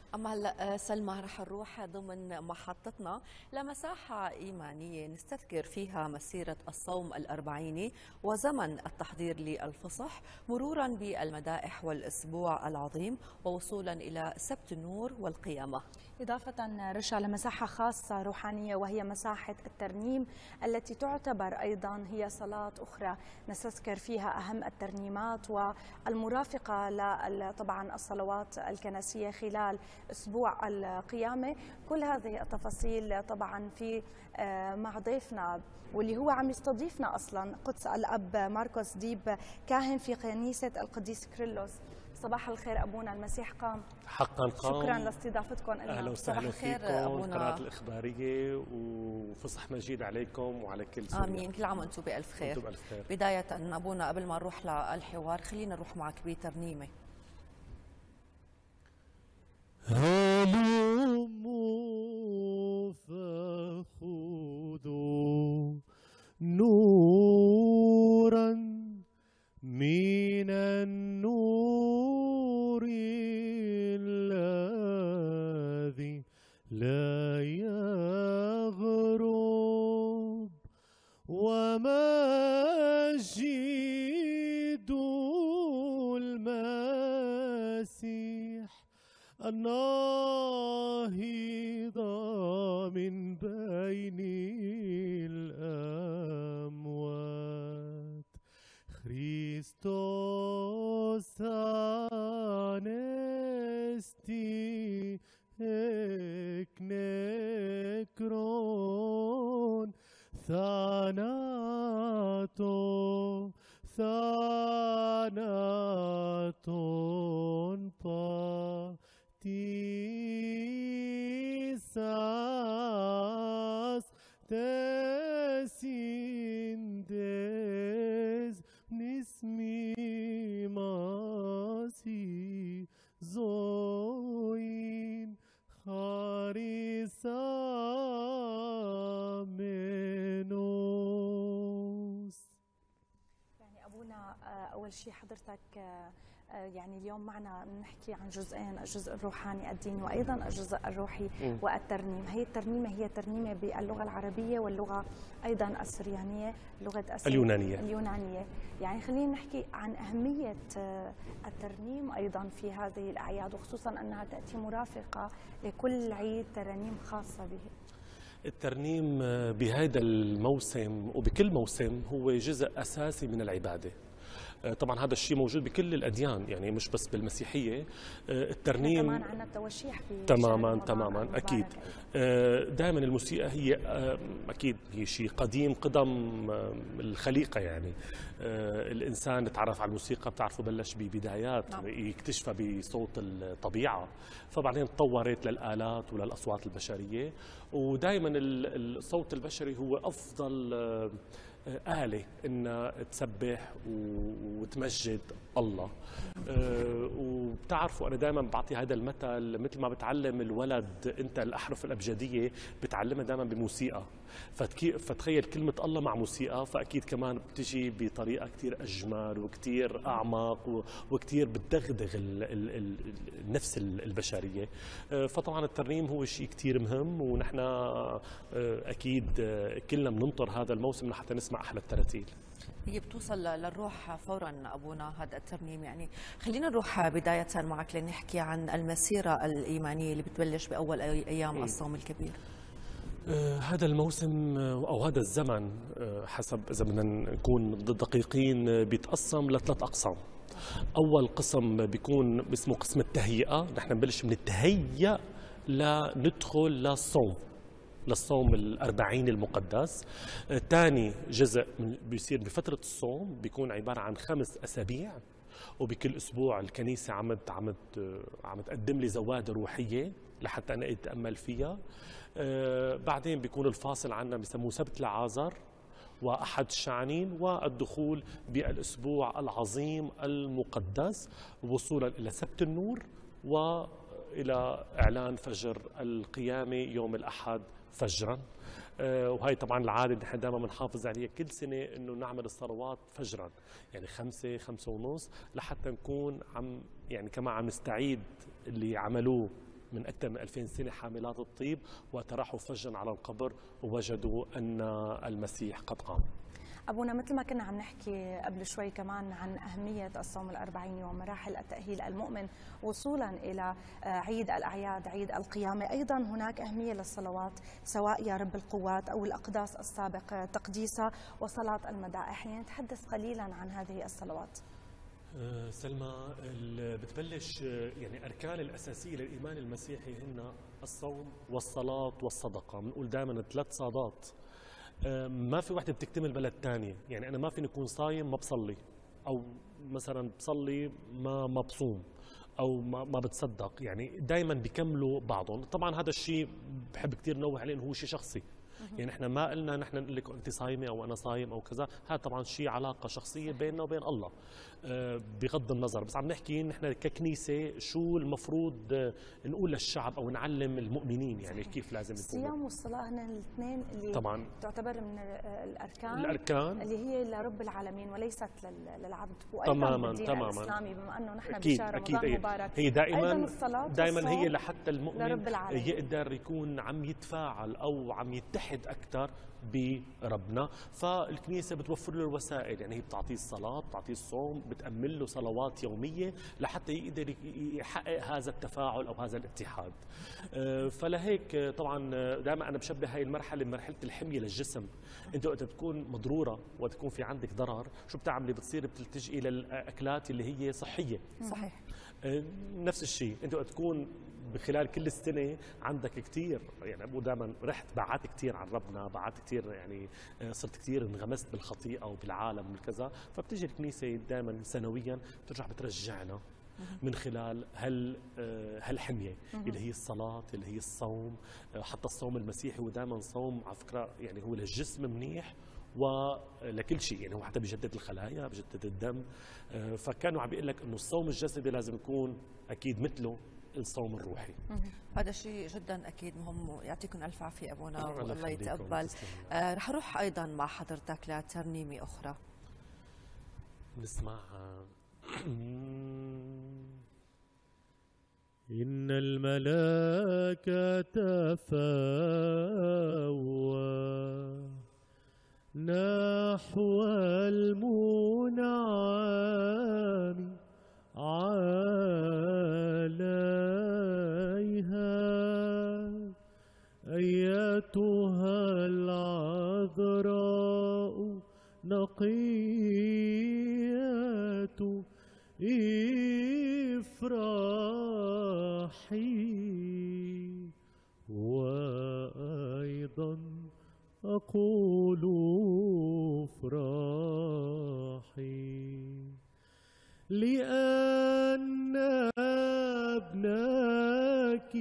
أما هلا سلمى رح نروح ضمن محطتنا لمساحة إيمانية نستذكر فيها مسيرة الصوم الأربعيني وزمن التحضير للفصح مرورا بالمدائح والأسبوع العظيم ووصولا إلى سبت النور والقيامة. إضافة رشا لمساحة خاصة روحانية وهي مساحة الترنيم التي تعتبر أيضا هي صلاة أخرى نستذكر فيها أهم الترنيمات والمرافقة طبعا الصلوات الكنسية خلال أسبوع القيامة. كل هذه التفاصيل طبعا في مع ضيفنا واللي هو عم يستضيفنا أصلا قدس الأب ماركوس ديب كاهن في كنيسة القديس كيرلس. صباح الخير أبونا، المسيح قام. حقا قام. شكرا لاستضافتكم لنا. أهلا وسهلا فيكم القناة الإخبارية وفصح مجيد عليكم وعلى كل سوريا. آمين، كل عام وأنتم بألف خير. أنتم بألف خير. بداية أبونا قبل ما نروح للحوار خلينا نروح معك بترنيمة. هلموا فخذوا نورا من النور الذي لا يغرب ومجد المسيح الناهض من بين الأموات Χριστός ανέστη εκ νεκρών θάνατον πατήσας τεσίντες νησμήμασι ζωήν χαρισάμενος. يعني أبونا أول شيء حضرتك يعني اليوم معنا نحكي عن جزئين، الجزء الروحاني الديني وأيضا الجزء الروحي والترنيم. هي الترنيمة هي ترنيمة باللغة العربية واللغة أيضا السريانية، لغة اليونانية. يعني خلينا نحكي عن أهمية الترنيم أيضا في هذه الأعياد وخصوصا أنها تأتي مرافقة لكل عيد ترانيم خاصة به. الترنيم بهذا الموسم وبكل موسم هو جزء أساسي من العبادة. طبعا هذا الشيء موجود بكل الأديان، يعني مش بس بالمسيحية. الترنيم كمان عندنا التوشيح في تماما أكيد. دائما الموسيقى هي أكيد هي شيء قديم قدم الخليقة. يعني الإنسان تعرف على الموسيقى بتعرفه بلش ببدايات يكتشفها بصوت الطبيعة، فبعدين تطورت للآلات وللأصوات البشرية. ودائما الصوت البشري هو أفضل آلة إنها تسبح وتمجد الله. وبتعرفوا أنا دائما بعطي هذا المثل، مثل ما بتعلم الولد أنت الأحرف الأبجدية بتعلمها دائما بموسيقى. فتخيل كلمة الله مع موسيقى، فأكيد كمان بتجي بطريقة كتير أجمل وكتير أعمق وكتير بتدغدغ النفس البشرية. فطبعا الترنيم هو شيء كتير مهم، ونحن أكيد كلنا بننطر هذا الموسم لحتى نسمع أحلى التراتيل. هي بتوصل للروح فورا أبونا هذا الترنيم. يعني خلينا نروح بداية معك لنحكي عن المسيرة الإيمانية اللي بتبلش بأول أيام الصوم الكبير. هذا الموسم أو هذا الزمن حسب إذا بدنا نكون دقيقين بيتقسم لثلاث أقسام. أول قسم بيكون اسمه قسم التهيئة، نحن نبلش من التهيئة لندخل للصوم الأربعين المقدس. ثاني جزء بيصير بفترة الصوم بيكون عبارة عن 5 أسابيع، وبكل أسبوع الكنيسة عم تقدم لي زوادة روحية لحتى أنا أتأمل فيها. بعدين بيكون الفاصل عنا بيسموه سبت العازر وأحد الشعانين، والدخول بالأسبوع العظيم المقدس وصولا إلى سبت النور وإلى إعلان فجر القيامة يوم الأحد فجرا. وهي طبعا العادة اللي نحن دائما بنحافظ عليها كل سنة، انه نعمل الصلوات فجرا، يعني 5 5:30 لحتى نكون يعني كمان عم نستعيد اللي عملوه من أكثر من 2000 سنة حاملات الطيب، وقت راحوا فجا على القبر ووجدوا أن المسيح قد قام. أبونا، مثل ما كنا عم نحكي قبل شوي كمان عن أهمية الصوم الأربعيني ومراحل التأهيل المؤمن وصولا إلى عيد الأعياد، عيد القيامة، أيضا هناك أهمية للصلوات سواء يا رب القوات أو الأقداس السابق تقديسها وصلاة المدائح. يعني نتحدث قليلا عن هذه الصلوات. سلمى، بتبلش يعني أركان الأساسية للإيمان المسيحي هن الصوم والصلاة والصدقة. بنقول دائما 3 صادات، ما في وحده بتكتمل بلا الثانيه. يعني انا ما فيني اكون صايم ما بصلي، او مثلا بصلي ما بصوم، او ما بتصدق. يعني دائما بيكملوا بعضهم. طبعا هذا الشيء بحب كثير نوه عليه انه هو شيء شخصي. يعني احنا ما قلنا نحن نقول لك انت صايمه او انا صايم او كذا، هذا طبعا شيء علاقه شخصيه بيننا وبين الله بغض النظر. بس عم نحكي نحن ككنيسه شو المفروض نقول للشعب او نعلم المؤمنين، يعني كيف لازم يكون. الصيام والصلاه هن الاثنين اللي طبعا تعتبر من الاركان اللي هي لرب العالمين وليست للعبد. تماما بالدين الاسلامي بما انه نحن بشهر رمضان مبارك، هي دائما هي لحتى المؤمن يقدر يكون عم يتفاعل او عم يتحد اكثر بربنا. فالكنيسه بتوفر له الوسائل، يعني هي بتعطيه الصلاه، بتعطيه الصوم، بتأمن له صلوات يوميه لحتى يقدر يحقق هذا التفاعل او هذا الاتحاد. فلهيك طبعا دائما انا بشبه هاي المرحله بمرحله الحميه للجسم. انت وقت بتكون مضروره وقت تكون في عندك ضرر، شو بتعملي؟ بتصير بتلتجئي للاكلات اللي هي صحيه. صحيح. نفس الشيء انت وقت تكون بخلال كل السنه عندك كثير، يعني ابو دائما رحت بعدت كثير عن ربنا، بعدت كثير، يعني صرت كثير انغمست بالخطيئه وبالعالم وكذا، فبتجي الكنيسه دائما سنويا بترجع بترجعنا من خلال هالحميه اللي هي الصلاه، اللي هي الصوم. حتى الصوم المسيحي هو دائما صوم على فكره، يعني هو للجسم منيح ولكل شيء، يعني هو حتى بيجدد الخلايا، بيجدد الدم. فكانوا عم بيقول لك انه الصوم الجسدي لازم يكون اكيد مثله الصوم الروحي. هذا شيء جدا اكيد مهم. يعطيكم الف عافيه ابونا والله يتقبل. رح اروح ايضا مع حضرتك لترنيمه اخرى نسمعها. إن الملائكة تفاوى نحو المنعم عليها، أيتها العذراء نقية افرحي. وأيضا أقول افرحي لأن ابنك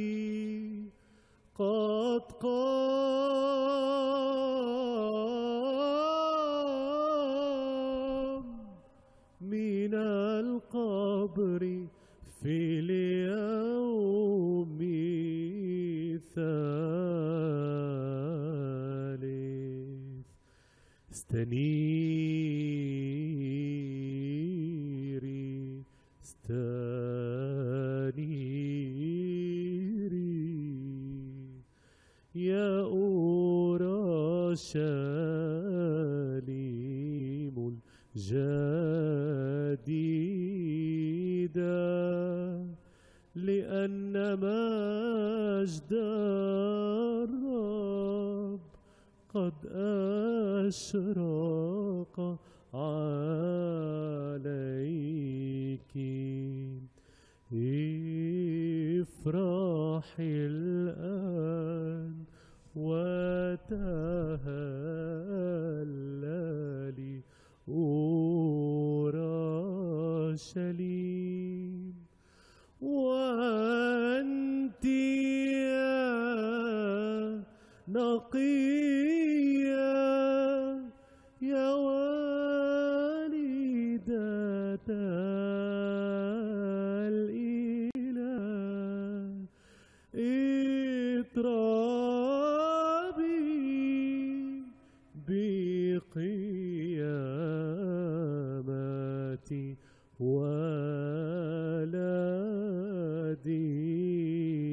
قد قام من القبر في اليوم الثالث. استنيري يا أورشليم الجديدة، لأن مجد الرب قد أشرق عليك. افرحي الآن وتهللي أورشليم، وأنت يا نقية يا والدة الإله، اضربي بقيامتي ولدي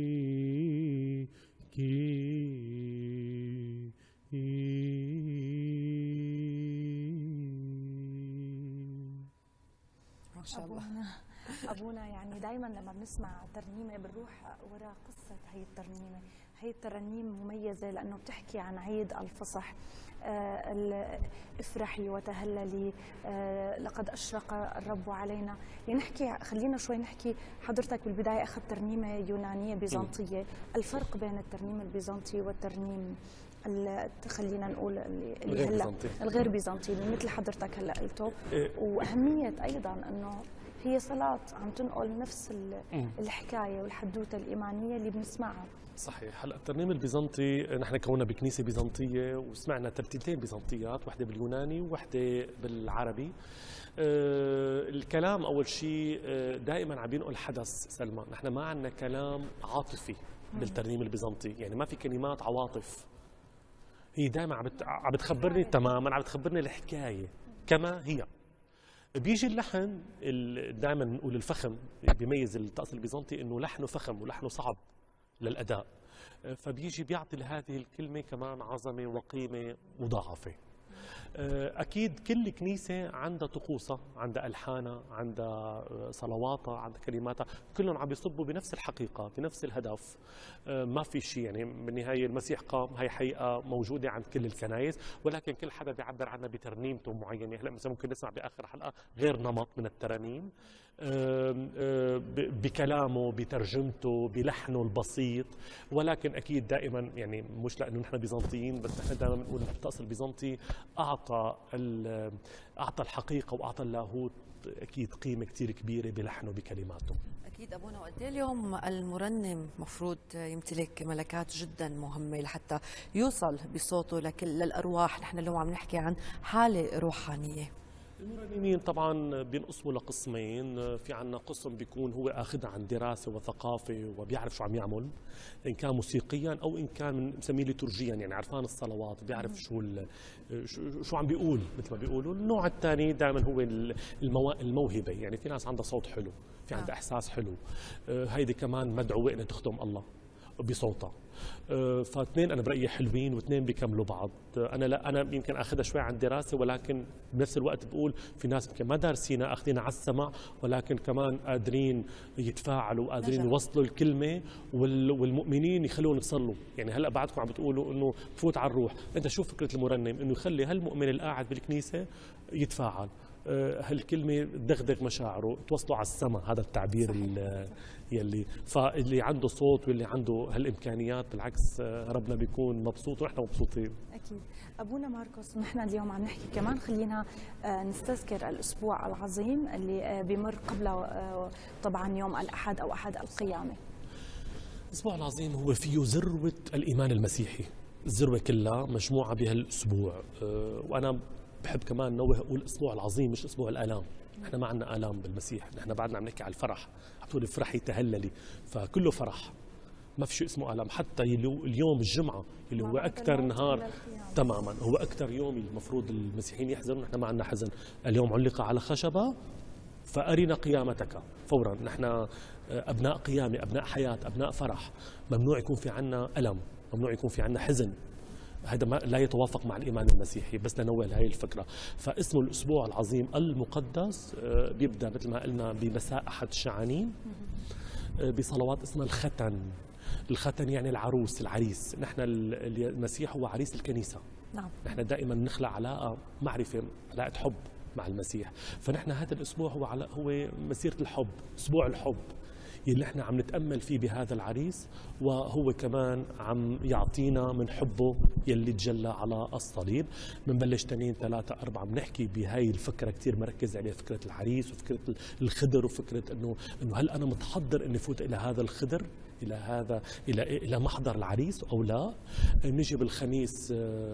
ما شاء الله. أبونا يعني دائما لما بنسمع ترنيمة بنروح وراء قصة هي الترنيمة. هي الترنيم مميزة لأنه بتحكي عن عيد الفصح. افرحي وتهللي، لقد أشرق الرب علينا. خلينا شوي نحكي. حضرتك بالبداية أخذت ترنيمة يونانية بيزنطية. الفرق بين الترنيم البيزنطي والترنيم خلينا نقول اللي هلا الغير بيزنطي مثل حضرتك هلا قلته، واهميه ايضا انه هي صلاه عم تنقل نفس الحكايه والحدوته الايمانيه اللي بنسمعها. صحيح. هلا الترنيم البيزنطي نحن كوننا بكنيسه بيزنطيه وسمعنا ترتيلتين بيزنطيات، وحده باليوناني وحده بالعربي. الكلام اول شيء دائما عم ينقل حدث. سلمى، نحن ما عندنا كلام عاطفي بالترنيم البيزنطي، يعني ما في كلمات عواطف. هي دائما عم بتخبرني تماما، عم بتخبرني الحكايه كما هي. بيجي اللحن دائما نقول الفخم، بيميز الطقس البيزنطي انه لحنه فخم ولحنه صعب للاداء، فبيجي بيعطي لهذه الكلمه كمان عظمه وقيمه مضاعفه. اكيد كل كنيسه عندها طقوسها، عندها الحانها، عندها صلواتها، عندها كلماتها، كلهم عم يصبوا بنفس الحقيقه، بنفس الهدف. ما في شيء، يعني بالنهايه المسيح قام، هي حقيقه موجوده عند كل الكنائس، ولكن كل حدا بيعبر عنها بترنيمته معينه. هلا مثلا ممكن نسمع باخر حلقه غير نمط من الترانيم، بكلامه، بترجمته، بلحنه البسيط. ولكن اكيد دائما يعني مش لانه نحن بيزنطيين بس، نحن دائما بنقول الطقس البيزنطي اعطى الحقيقه واعطى اللاهوت اكيد قيمه كثير كبيره بلحنه بكلماته. أكيد أبونا. وقد إيه اليوم المرنم مفروض يمتلك ملكات جدا مهمة لحتى يوصل بصوته للأرواح. نحن اليوم عم نحكي عن حالة روحانية. المرنمين طبعا بينقسموا لقسمين. في عنا قسم بيكون هو اخذها عن دراسه وثقافه وبيعرف شو عم يعمل، ان كان موسيقيا او ان كان بنسميه ليتورجيا، يعني عرفان الصلوات، بيعرف شو عم بيقول مثل ما بيقولوا. النوع الثاني دائما هو الموهبه، يعني في ناس عندها صوت حلو، في عندها احساس حلو، هيدي كمان مدعوه انها تخدم الله بصوتها. فاثنين انا برايي حلوين واثنين بيكملوا بعض. انا يمكن اخذها شوي عن دراسه، ولكن بنفس الوقت بقول في ناس يمكن ما دارسينها اخذينها على السمع، ولكن كمان قادرين يتفاعلوا وقادرين يوصلوا الكلمه، والمؤمنين يخلون يصلوا. يعني هلا بعدكم عم بتقولوا انه بفوت على الروح، انت شوف فكره المرنم انه يخلي هالمؤمن القاعد بالكنيسه يتفاعل، هالكلمه تدغدغ مشاعره، توصلوا على السما. هذا التعبير يلي فاللي عنده صوت واللي عنده هالامكانيات بالعكس ربنا بيكون مبسوط ونحن مبسوطين. اكيد. ابونا ماركوس، نحن اليوم عم نحكي كمان، خلينا نستذكر الاسبوع العظيم اللي بيمر قبل طبعا يوم الاحد او احد القيامه. الاسبوع العظيم هو فيه ذروه الايمان المسيحي، الذروه كلها مجموعه بهالاسبوع. وانا بحب كمان نوه اقول الاسبوع العظيم مش اسبوع الالام. نحن ما عندنا الام بالمسيح، نحن بعدنا عم نحكي على الفرح. عم تقول افرحي تهللي، فكله فرح، ما في شيء اسمه الام. حتى اليوم الجمعه اللي هو اكثر نهار تماما، هو اكثر يوم المفروض المسيحيين يحزنوا، نحن ما عندنا حزن. اليوم علق على خشبه فارنا قيامتك. فورا نحن ابناء قيامه، ابناء حياه، ابناء فرح. ممنوع يكون في عندنا الم، ممنوع يكون في عندنا حزن. هذا لا يتوافق مع الإيمان المسيحي، بس لنوه هاي الفكرة. فاسمه الأسبوع العظيم المقدس. بيبدأ مثل ما قلنا بمساء أحد شعانين بصلوات اسمها الختن. الختن يعني العروس، العريس. نحن المسيح هو عريس الكنيسة. نعم. نحن دائما نخلق علاقة معرفة، علاقة حب مع المسيح. فنحن هذا الأسبوع هو مسيرة الحب، أسبوع الحب اللي احنا عم نتأمل فيه بهذا العريس، وهو كمان عم يعطينا من حبه يلي تجلى على الصليب. بنبلش 2 3 4 بنحكي بهاي الفكرة كثير مركز عليها، فكرة العريس وفكرة الخدر، وفكرة انه هل انا متحضر اني فوت الى هذا الخدر، الى محضر العريس او لا. نجي بالخميس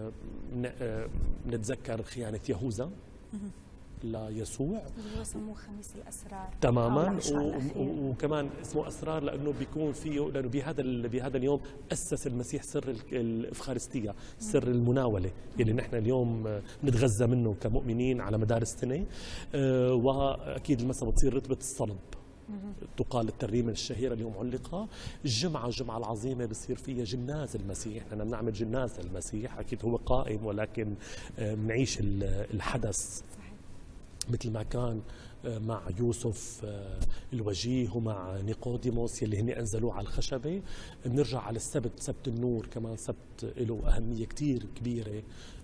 نتذكر خيانة يهوذا ليسوع، اللي هو سموه خميس الاسرار تماما. وكمان اسمه اسرار لانه بيكون فيه، لانه بهذا اليوم اسس المسيح سر الافخارستيه، سر المناوله اللي نحن اليوم نتغذى منه كمؤمنين على مدار السنه. واكيد المساء بتصير رتبه الصلب، تقال الترنيمة الشهيرة اليوم علقة. الجمعة العظيمة بصير فيها جناز المسيح، نحن بنعمل جناز المسيح، أكيد هو قائم ولكن بنعيش الحدث مثل ما كان مع يوسف الوجيه ومع نيقوديموس يلي هن أنزلوه على الخشبة. بنرجع على السبت، سبت النور كمان سبت له أهمية كتير كبيرة،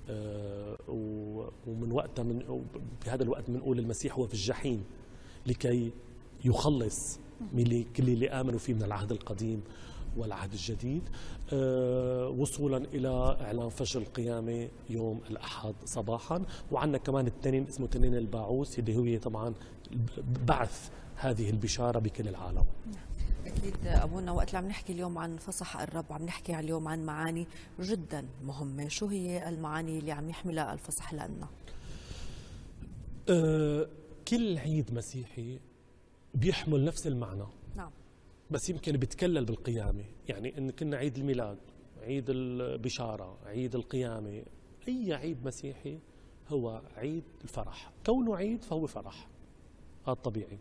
ومن وقتها بهذا الوقت بنقول المسيح هو في الجحيم لكي يخلص من كل اللي آمنوا فيه من العهد القديم والعهد الجديد، وصولا إلى إعلان فجر القيامة يوم الأحد صباحا. وعندنا كمان التنين اسمه تنين الباعوث اللي هو طبعا بعث هذه البشارة بكل العالم. أكيد أبونا، وقت اللي عم نحكي اليوم عن فصح الرب عم نحكي اليوم عن معاني جدا مهمة. شو هي المعاني اللي عم يحملها الفصح لنا؟ كل عيد مسيحي بيحمل نفس المعنى، نعم، بس يمكن بيتكلل بالقيامة. يعني إن كنا عيد الميلاد، عيد البشارة، عيد القيامة، أي عيد مسيحي هو عيد الفرح. كونه عيد فهو فرح، هذا طبيعي.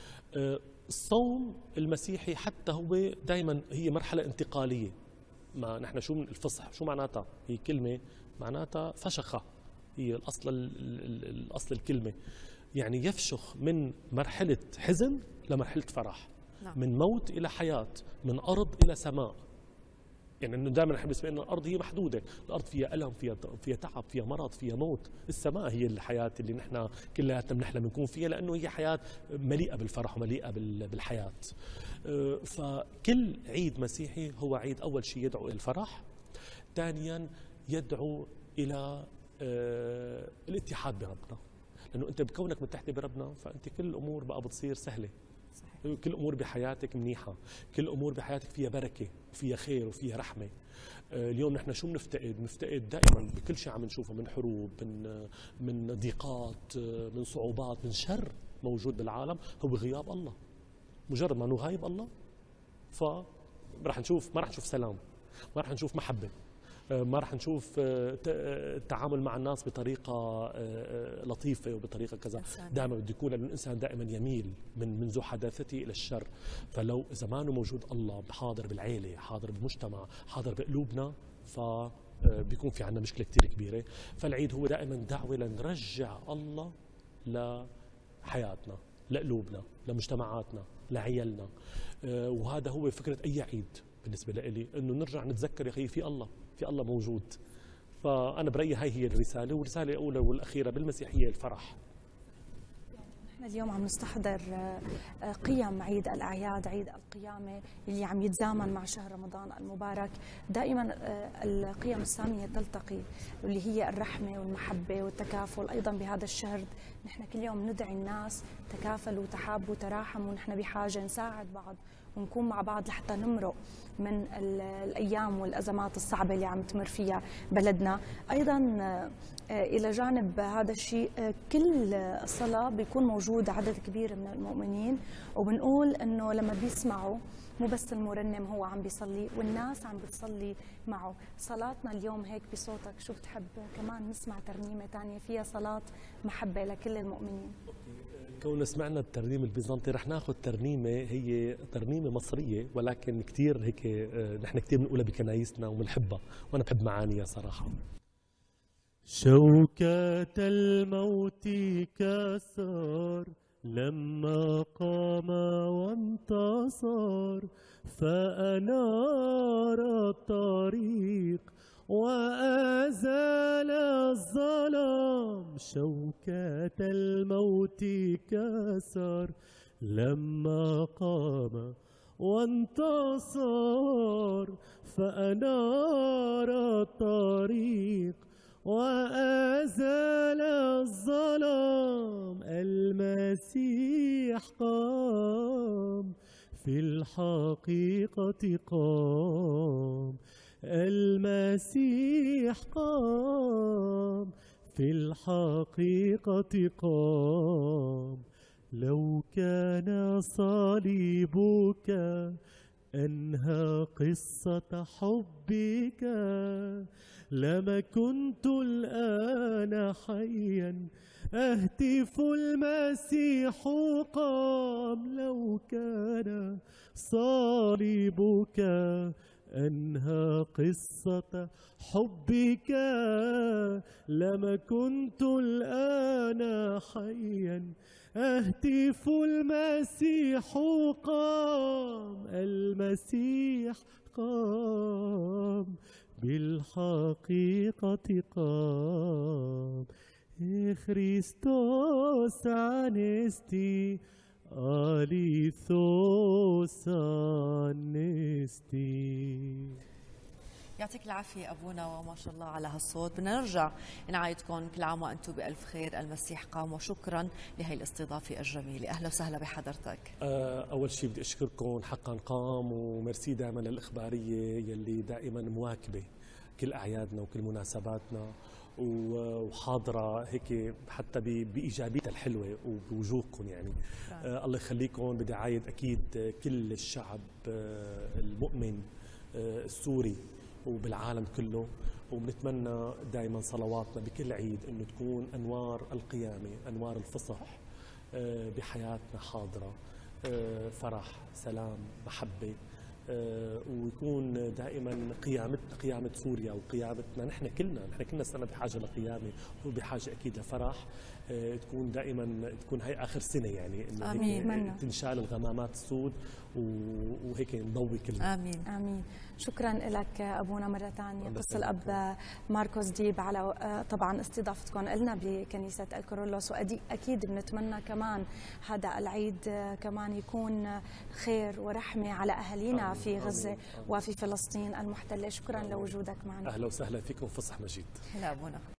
الصوم المسيحي حتى هو دائما هي مرحلة انتقالية. ما نحن شو من الفصح شو معناتها؟ هي كلمة معناتها فشخة، هي الأصل الكلمة، يعني يفشخ من مرحلة حزن لمرحلة فرح. نعم. من موت إلى حياة، من أرض إلى سماء. يعني إنه دائما نحن بالنسبة لنا الأرض هي محدودة، الأرض فيها ألم، فيها تعب، فيها مرض، فيها موت. السماء هي الحياة اللي نحن كلياتنا بنحلم نكون فيها، لأنه هي حياة مليئة بالفرح ومليئة بالحياة. فكل عيد مسيحي هو عيد أول شيء يدعو إلى الفرح، ثانيا يدعو إلى الاتحاد بربنا، لأنه أنت بكونك متحد بربنا فأنت كل الأمور بقى بتصير سهلة. صحيح. كل أمور بحياتك منيحة، كل أمور بحياتك فيها بركة وفيها خير وفيها رحمة. اليوم نحن شو بنفتقد دائما بكل شيء عم نشوفه، من حروب، من ضيقات، من صعوبات، من شر موجود بالعالم، هو غياب الله. مجرد ما نغيب الله ما رح نشوف سلام، ما رح نشوف محبة، ما رح نشوف التعامل مع الناس بطريقة لطيفة وبطريقة كذا. دائما بده يكون الإنسان دائما يميل منذ حداثته إلى الشر. فلو زمانه موجود الله حاضر بالعيلة، حاضر بالمجتمع، حاضر بقلوبنا، فبيكون في عنا مشكلة كتير كبيرة. فالعيد هو دائما دعوة لنرجع الله لحياتنا، لقلوبنا، لمجتمعاتنا، لعيالنا. وهذا هو فكرة أي عيد بالنسبة لي، إنه نرجع نتذكر يا أخي في الله موجود. فأنا برأيي هاي هي الرسالة، والرسالة الأولى والأخيرة بالمسيحية الفرح. نحن اليوم عم نستحضر قيم عيد الأعياد، عيد القيامة اللي عم يتزامن مع شهر رمضان المبارك. دائما القيم السامية تلتقي، واللي هي الرحمة والمحبة والتكافل. أيضا بهذا الشهر نحن كل يوم ندعي الناس تكافلوا وتحابوا وتراحموا، ونحن بحاجة نساعد بعض ونكون مع بعض لحتى نمرق من الأيام والأزمات الصعبة اللي عم تمر فيها بلدنا. أيضا إلى جانب هذا الشيء، كل صلاة بيكون موجود عدد كبير من المؤمنين، وبنقول إنه لما بيسمعوا مو بس المرنم هو عم بيصلي، والناس عم بتصلي معه. صلاتنا اليوم هيك بصوتك، شو بتحب كمان نسمع ترنيمة تانية فيها صلاة محبة لكل المؤمنين؟ كون سمعنا الترنيم البيزنطي رح ناخذ ترنيمة هي ترنيمة مصرية، ولكن كثير هيك نحن كثير بنقولها بكنايسنا وبنحبها، وانا بحب معانيها صراحة. شوكة الموت كسر لما قام وانتصر، فأنار الطريق وأزال الظلام. شوكة الموت كسر لما قام وانتصر، فأنار الطريق وأزال الظلام. المسيح قام، في الحقيقة قام. المسيح قام، في الحقيقة قام. لو كان صليبك أنهى قصة حبك، لما كنت الآن حيا أهتف المسيح قام، لو كان صليبك أنهى قصة حبك، لما كنت الآن حيا أهتف المسيح قام، المسيح قام، بالحقيقة قام. خريستوس أنستي أليثوس أنستي. يعطيك العافية أبونا، وما شاء الله على هالصوت. بدنا نرجع نعايدكم كل عام وأنتم بألف خير، المسيح قام، وشكرا لهي الاستضافة الجميلة. أهلا وسهلا بحضرتك. أول شيء بدي أشكركم، حقا قام، وميرسي دائما للإخبارية يلي دائما مواكبة كل أعيادنا وكل مناسباتنا وحاضرة هيك حتى بإيجابيتها الحلوة وبوجوهكم يعني. الله يخليكم. بدي أعايد أكيد كل الشعب المؤمن السوري وبالعالم كله، وبنتمنى دائما صلواتنا بكل عيد انه تكون انوار القيامه، انوار الفصح بحياتنا حاضره، فرح، سلام، محبه، ويكون دائما قيامتنا قيامه سوريا وقيامتنا نحن كلنا السنه بحاجه لقيامه وبحاجه اكيد لفرح. تكون دائما تكون هي اخر سنه يعني انه امين، تنشال الغمامات السود وهيك نضوي كلنا. امين امين. شكرا لك ابونا مره ثانيه، قس الاب ماركوس ديب، على طبعا استضافتكم لنا بكنيسه الكورولوس، واكيد بنتمنى كمان هذا العيد كمان يكون خير ورحمه على اهالينا في غزه وفي فلسطين المحتله. شكرا لوجودك معنا. اهلا وسهلا فيكم، فصح مجيد. هلا ابونا.